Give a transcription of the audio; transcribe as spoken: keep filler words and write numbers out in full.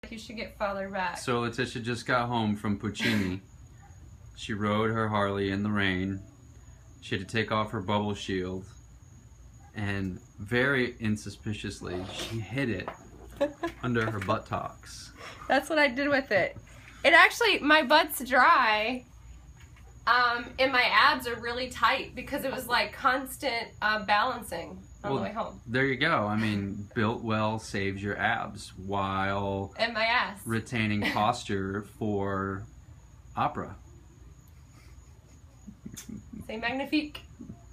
You should get father back. So Letitia just got home from Puccini. She rode her Harley in the rain. She had to take off her bubble shield. And very insuspiciously, she hid it under her buttocks. That's what I did with it. It actually, my butt's dry. Um, and my abs are really tight because it was like constant uh, balancing on Well, the way home. There you go. I mean, built well saves your abs while And my ass. retaining posture for opera. C'est magnifique.